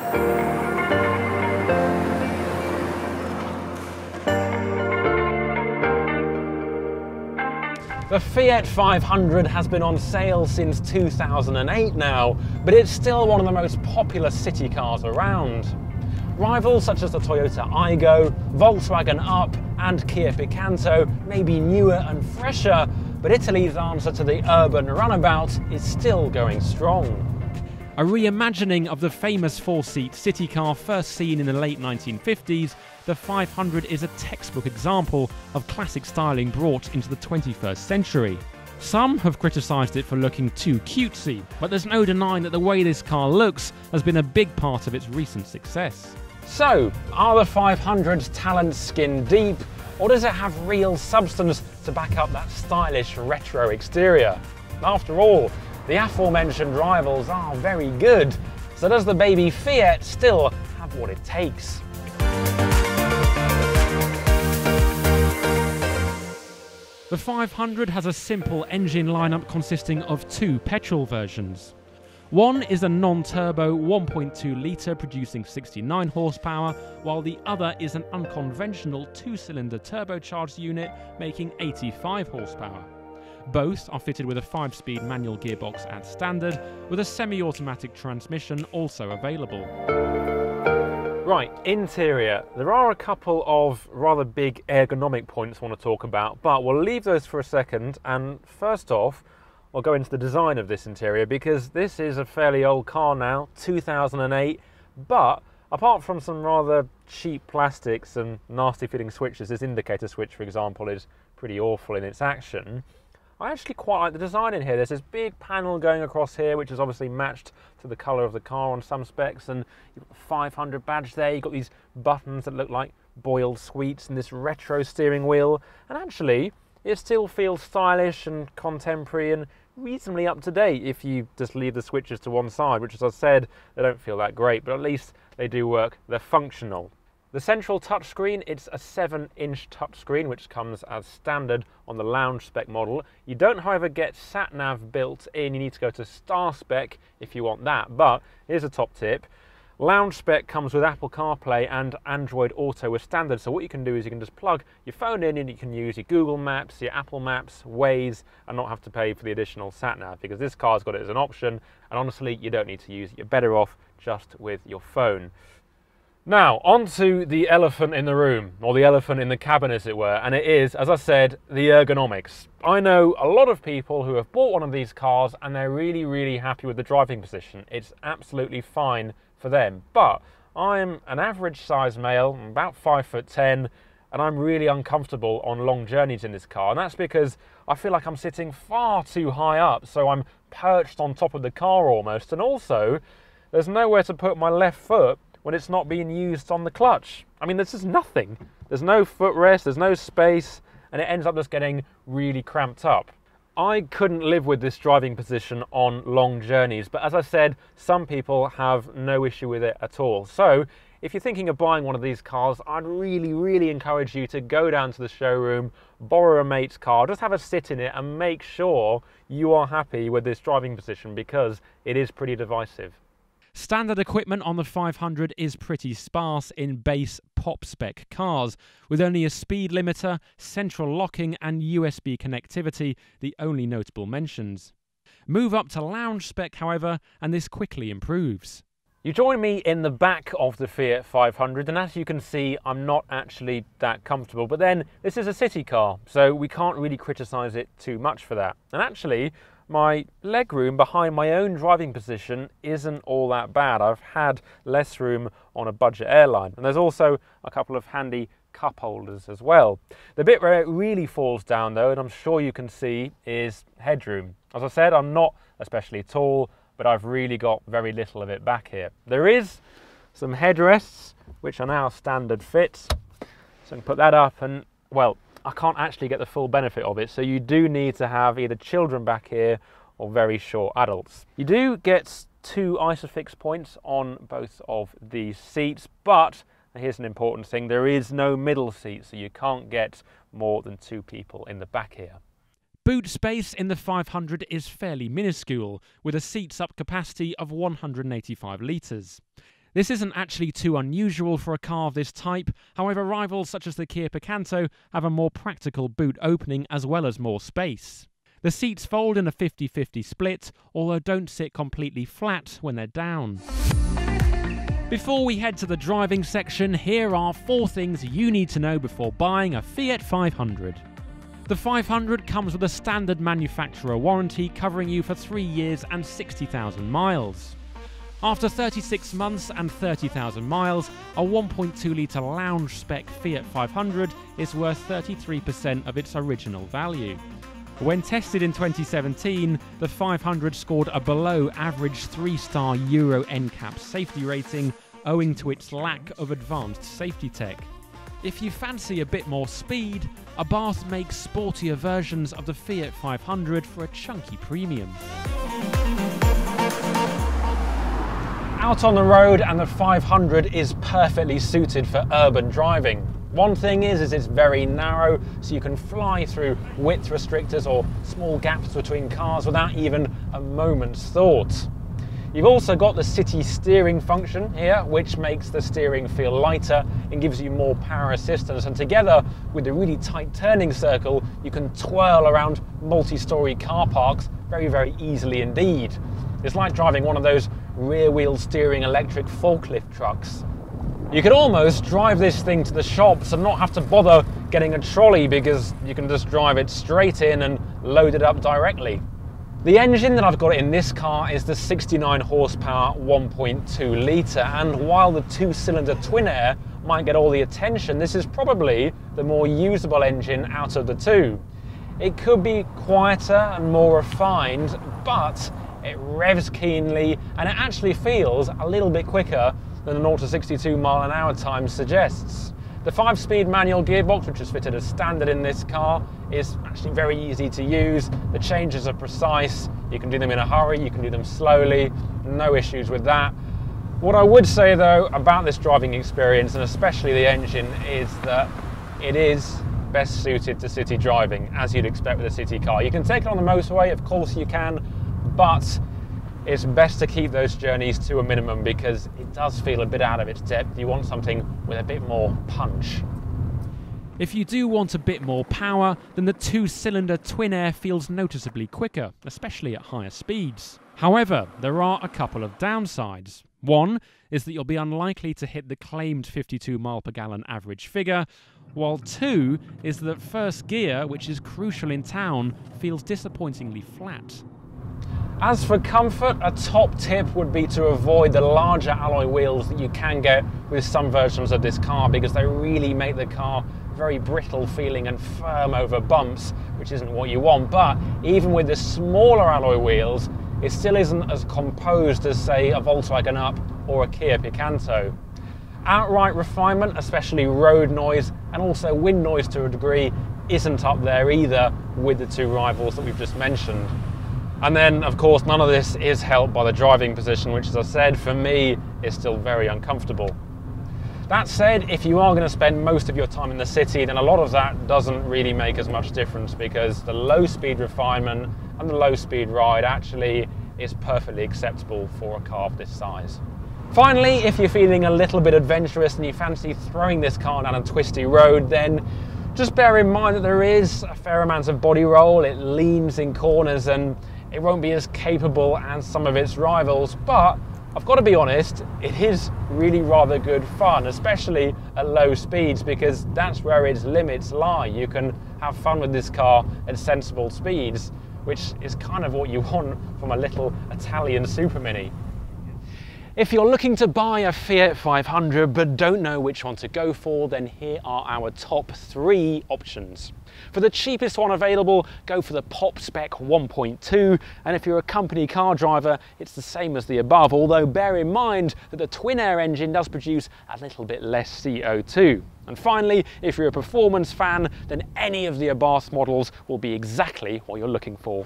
The Fiat 500 has been on sale since 2008 now, but it's still one of the most popular city cars around. Rivals such as the Toyota Aygo, Volkswagen Up and Kia Picanto may be newer and fresher, but Italy's answer to the urban runabout is still going strong. A reimagining of the famous four-seat city car first seen in the late 1950s, the 500 is a textbook example of classic styling brought into the 21st century. Some have criticised it for looking too cutesy, but there's no denying that the way this car looks has been a big part of its recent success. So, are the 500's talent skin deep, or does it have real substance to back up that stylish retro exterior? After all, the aforementioned rivals are very good, so does the baby Fiat still have what it takes? The 500 has a simple engine lineup consisting of two petrol versions. One is a non-turbo 1.2 litre producing 69 horsepower, while the other is an unconventional two-cylinder turbocharged unit making 85 horsepower. Both are fitted with a 5-speed manual gearbox at standard, with a semi-automatic transmission also available. Right, interior. There are a couple of rather big ergonomic points I want to talk about, but we'll leave those for a second, and first off, I'll go into the design of this interior, because this is a fairly old car now, 2008, but apart from some rather cheap plastics and nasty fitting switches, this indicator switch, for example, is pretty awful in its action. I actually quite like the design in here. There's this big panel going across here, which is obviously matched to the colour of the car on some specs, and you've got the 500 badge there. You've got these buttons that look like boiled sweets and this retro steering wheel, and actually it still feels stylish and contemporary and reasonably up to date if you just leave the switches to one side, which, as I said, they don't feel that great, but at least they do work. They're functional. The central touchscreen, it's a 7-inch touchscreen which comes as standard on the lounge spec model. You don't, however, get sat-nav built in. You need to go to star spec if you want that, but here's a top tip. Lounge spec comes with Apple CarPlay and Android Auto as standard, so what you can do is you can just plug your phone in and you can use your Google Maps, your Apple Maps, Waze, and not have to pay for the additional sat-nav, because this car's got it as an option, and honestly, you don't need to use it. You're better off just with your phone. Now, on to the elephant in the room, or the elephant in the cabin as it were, and it is, as I said, the ergonomics. I know a lot of people who have bought one of these cars and they're really, really happy with the driving position. It's absolutely fine for them, but I'm an average size male, I'm about 5'10", and I'm really uncomfortable on long journeys in this car, and that's because I feel like I'm sitting far too high up, so I'm perched on top of the car almost, and also there's nowhere to put my left foot when it's not being used on the clutch. I mean, there's just nothing. There's no footrest, there's no space, and it ends up just getting really cramped up. I couldn't live with this driving position on long journeys, but as I said, some people have no issue with it at all. So if you're thinking of buying one of these cars, I'd really, really encourage you to go down to the showroom, borrow a mate's car, just have a sit in it and make sure you are happy with this driving position, because it is pretty divisive. Standard equipment on the 500 is pretty sparse in base pop spec cars, with only a speed limiter, central locking and USB connectivity the only notable mentions. Move up to lounge spec, however, and this quickly improves. You join me in the back of the Fiat 500, and as you can see, I'm not actually that comfortable, but then this is a city car, so we can't really criticise it too much for that. And actually, my legroom behind my own driving position isn't all that bad. I've had less room on a budget airline, and there's also a couple of handy cup holders as well. The bit where it really falls down though, and I'm sure you can see, is headroom. As I said, I'm not especially tall, but I've really got very little of it back here. There is some headrests, which are now standard fits, so I can put that up, and well, I can't actually get the full benefit of it, so you do need to have either children back here or very short adults. You do get 2 ISOFIX points on both of these seats, but here's an important thing, there is no middle seat, so you can't get more than 2 people in the back here. Boot space in the 500 is fairly minuscule, with a seats up capacity of 185 litres. This isn't actually too unusual for a car of this type, however rivals such as the Kia Picanto have a more practical boot opening as well as more space. The seats fold in a 50-50 split, although don't sit completely flat when they're down. Before we head to the driving section, here are 4 things you need to know before buying a Fiat 500. The 500 comes with a standard manufacturer warranty covering you for 3 years and 60,000 miles. After 36 months and 30,000 miles, a 1.2-litre lounge spec Fiat 500 is worth 33% of its original value. When tested in 2017, the 500 scored a below-average 3-star Euro NCAP safety rating owing to its lack of advanced safety tech. If you fancy a bit more speed, Abarth makes sportier versions of the Fiat 500 for a chunky premium. Out on the road, and the 500 is perfectly suited for urban driving. One thing is it's very narrow, so you can fly through width restrictors or small gaps between cars without even a moment's thought. You've also got the city steering function here, which makes the steering feel lighter and gives you more power assistance, and together with the really tight turning circle, you can twirl around multi-storey car parks very easily indeed. It's like driving one of those rear-wheel steering electric forklift trucks. You could almost drive this thing to the shops and not have to bother getting a trolley because you can just drive it straight in and load it up directly. The engine that I've got in this car is the 69 horsepower 1.2 litre, and while the 2-cylinder twin air might get all the attention, this is probably the more usable engine out of the two. It could be quieter and more refined, but it revs keenly and it actually feels a little bit quicker than the 0 to 62 mile an hour time suggests. The 5-speed manual gearbox, which is fitted as standard in this car, is actually very easy to use. The changes are precise. You can do them in a hurry, you can do them slowly, no issues with that. What I would say though about this driving experience, and especially the engine, is that it is best suited to city driving, as you'd expect with a city car. You can take it on the motorway, of course you can, but it's best to keep those journeys to a minimum because it does feel a bit out of its depth. You want something with a bit more punch. If you do want a bit more power, then the 2-cylinder twin air feels noticeably quicker, especially at higher speeds. However, there are a couple of downsides. One is that you'll be unlikely to hit the claimed 52 mile per gallon average figure, while 2 is that first gear, which is crucial in town, feels disappointingly flat. As for comfort, a top tip would be to avoid the larger alloy wheels that you can get with some versions of this car, because they really make the car very brittle feeling and firm over bumps, which isn't what you want. But even with the smaller alloy wheels, it still isn't as composed as, say, a Volkswagen Up or a Kia Picanto. Outright refinement, especially road noise and also wind noise to a degree, isn't up there either with the two rivals that we've just mentioned. And then, of course, none of this is helped by the driving position, which, as I said, for me is still very uncomfortable. That said, if you are going to spend most of your time in the city, then a lot of that doesn't really make as much difference, because the low-speed refinement and the low-speed ride actually is perfectly acceptable for a car of this size. Finally, if you're feeling a little bit adventurous and you fancy throwing this car down a twisty road, then just bear in mind that there is a fair amount of body roll. It leans in corners and it won't be as capable as some of its rivals, but I've got to be honest, it is really rather good fun, especially at low speeds, because that's where its limits lie. You can have fun with this car at sensible speeds, which is kind of what you want from a little Italian super mini. If you're looking to buy a Fiat 500 but don't know which one to go for, then here are our top 3 options. For the cheapest one available, go for the Pop Spec 1.2, and if you're a company car driver, it's the same as the above, although bear in mind that the twin air engine does produce a little bit less CO2. And finally, if you're a performance fan, then any of the Abarth models will be exactly what you're looking for.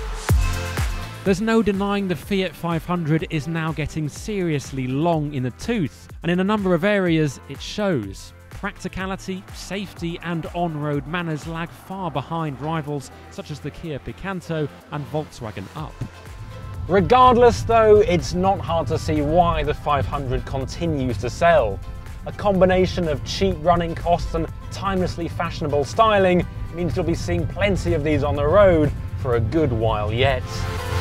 There's no denying the Fiat 500 is now getting seriously long in the tooth, and in a number of areas it shows. Practicality, safety and on-road manners lag far behind rivals such as the Kia Picanto and Volkswagen Up. Regardless though, it's not hard to see why the 500 continues to sell. A combination of cheap running costs and timelessly fashionable styling means you'll be seeing plenty of these on the road for a good while yet.